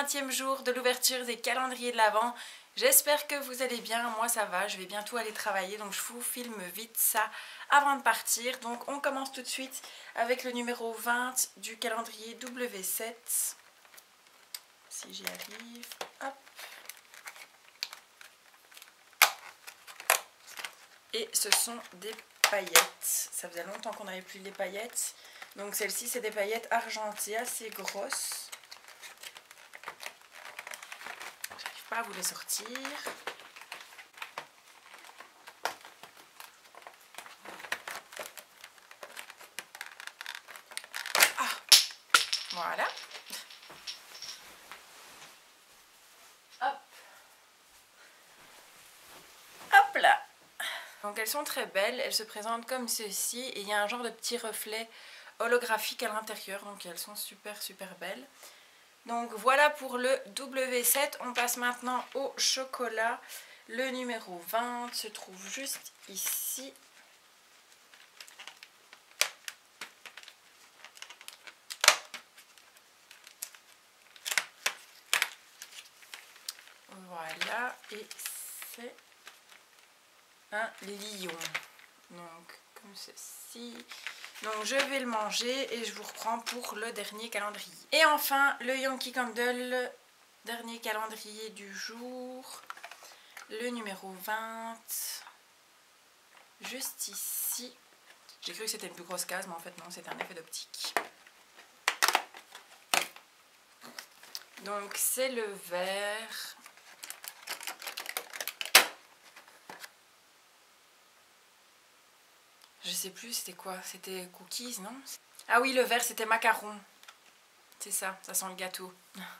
20e jour de l'ouverture des calendriers de l'Avent. J'espère que vous allez bien, moi ça va, je vais bientôt aller travailler donc je vous filme vite ça avant de partir. Donc on commence tout de suite avec le numéro 20 du calendrier W7. Si j'y arrive, hop. Et ce sont des paillettes, ça faisait longtemps qu'on n'avait plus les paillettes. Donc celle-ci c'est des paillettes argentées assez grosses. J'arrive pas à vous les sortir. Ah, voilà. Hop. Hop là. Donc elles sont très belles, elles se présentent comme ceci et il y a un genre de petit reflet holographique à l'intérieur, donc elles sont super belles. Donc voilà pour le W7, on passe maintenant au chocolat. Le numéro 20 se trouve juste ici. Voilà, et c'est un lion, donc comme ceci. Donc je vais le manger et je vous reprends pour le dernier calendrier. Et enfin le Yankee Candle, dernier calendrier du jour, le numéro 20, juste ici. J'ai cru que c'était une plus grosse case mais en fait non, c'est un effet d'optique. Donc c'est le vert. Je sais plus c'était quoi, c'était cookies non? Ah oui, le vert c'était macaron. C'est ça, ça sent le gâteau.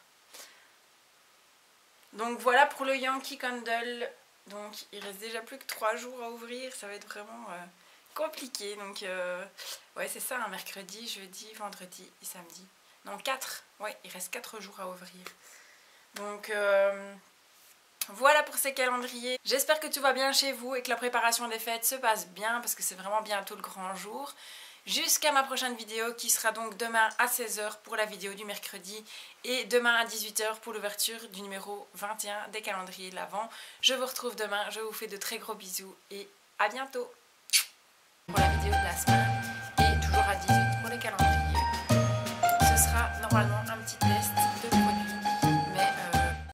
Donc voilà pour le Yankee Candle. Donc il reste déjà plus que 3 jours à ouvrir, ça va être vraiment compliqué. Donc ouais c'est ça, un mercredi, jeudi, vendredi et samedi. Non 4, ouais il reste 4 jours à ouvrir. Donc voilà pour ces calendriers. J'espère que tout va bien chez vous et que la préparation des fêtes se passe bien parce que c'est vraiment bientôt le grand jour. Jusqu'à ma prochaine vidéo qui sera donc demain à 16 h pour la vidéo du mercredi et demain à 18 h pour l'ouverture du numéro 21 des calendriers de l'Avent. Je vous retrouve demain, je vous fais de très gros bisous et à bientôt pour la vidéo de la semaine et toujours à 18 pour les calendriers. Ce sera normalement